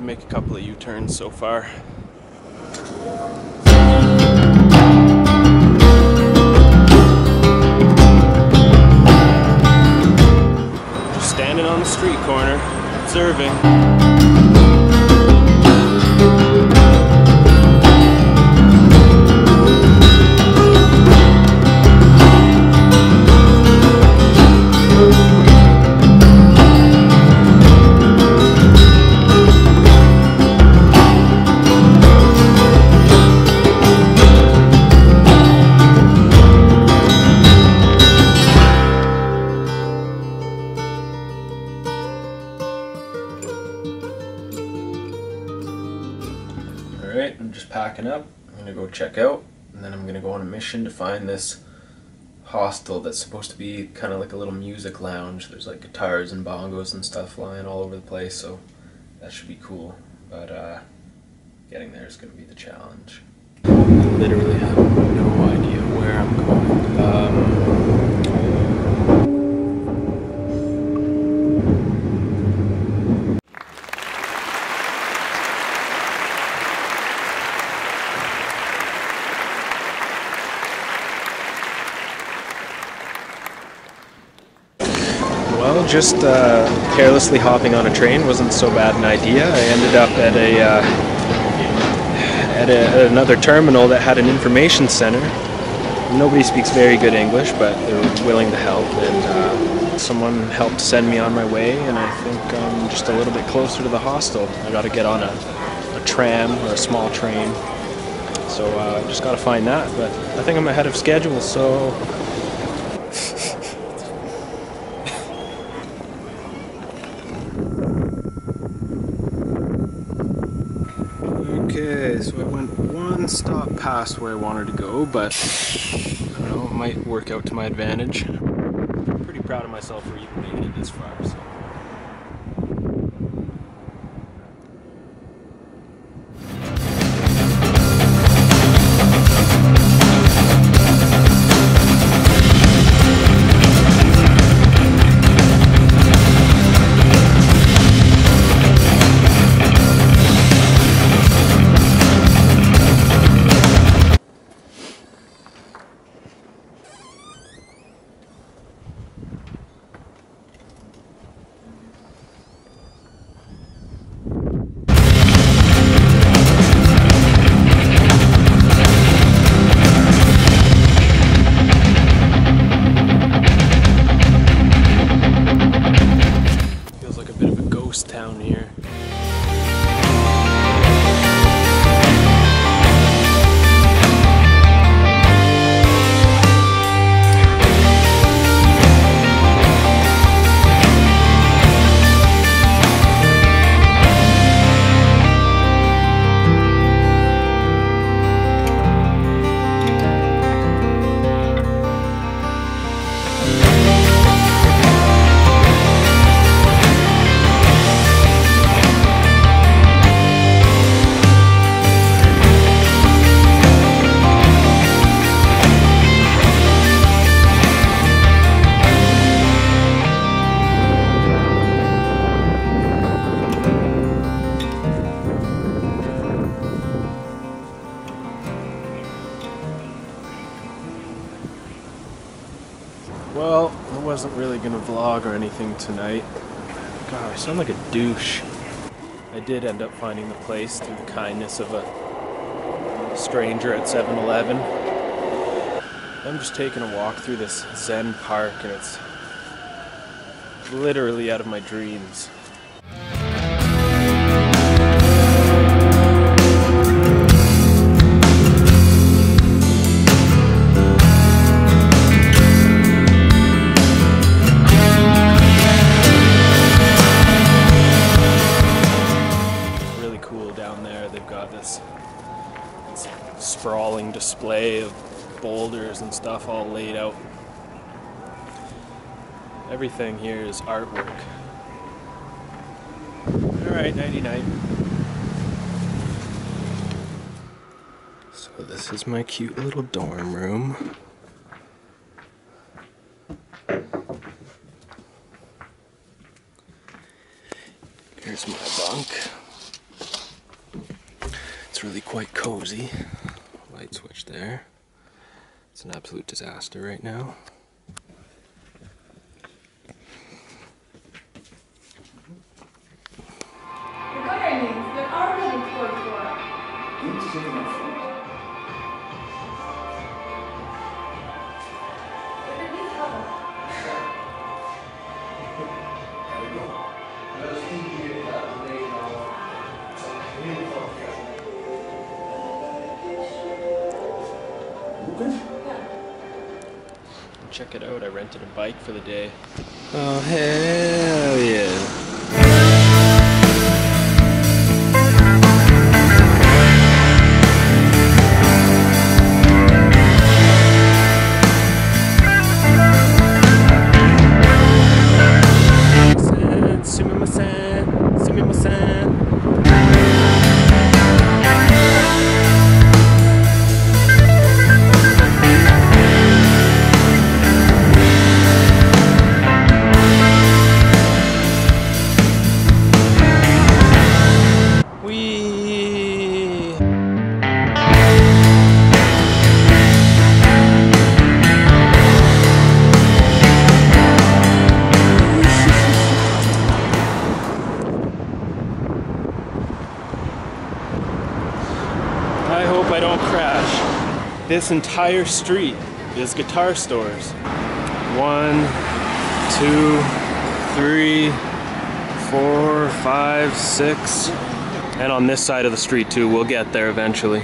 make a couple of U-turns so far. Just standing on the street corner, observing. Alright, I'm just packing up. I'm gonna go check out, and then I'm gonna go on a mission to find this hostel that's supposed to be kind of like a little music lounge. There's like guitars and bongos and stuff lying all over the place, so that should be cool. But getting there is gonna be the challenge. I literally have no idea where I'm going. Well, just carelessly hopping on a train wasn't so bad an idea. I ended up at another terminal that had an information center. Nobody speaks very good English, but they were willing to help, and someone helped send me on my way, and I think I'm just a little bit closer to the hostel. I got to get on a tram or a small train, so I just got to find that, but I think I'm ahead of schedule, so... Okay, so I went one stop past where I wanted to go, but I don't know, it might work out to my advantage. I'm pretty proud of myself for even making it this far. So. Town here. Well, I wasn't really gonna vlog or anything tonight. God, I sound like a douche. I did end up finding the place through the kindness of a stranger at 7-Eleven. I'm just taking a walk through this Zen park, and it's literally out of my dreams. Sprawling display of boulders and stuff all laid out. Everything here is artwork. Alright, nighty-night. So this is my cute little dorm room. Here's my bunk. It's really quite cozy. Light switch there. It's an absolute disaster right now. Check it out, I rented a bike for the day. Oh, hell yeah. I hope I don't crash. This entire street is guitar stores. 1, 2, 3, 4, 5, 6. And on this side of the street too, we'll get there eventually.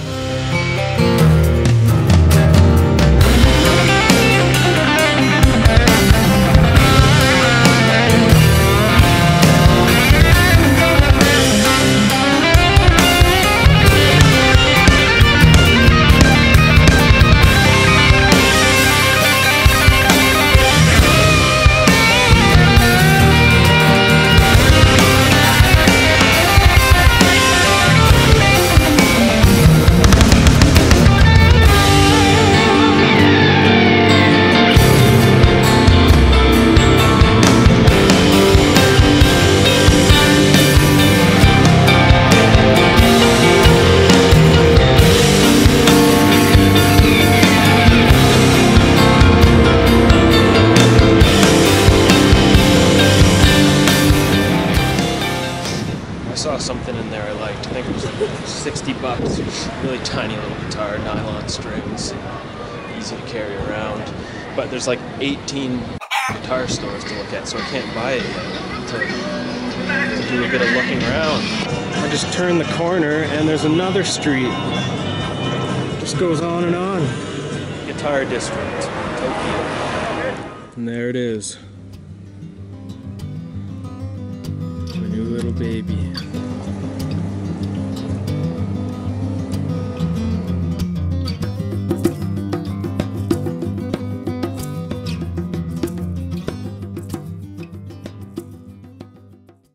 I saw something in there I liked. I think it was like 60 bucks. Really tiny little guitar, nylon strings, easy to carry around. But there's like 18 guitar stores to look at, so I can't buy it yet to do a bit of looking around. I just turned the corner and there's another street. It just goes on and on. Guitar District, Tokyo. And there it is. My new little baby.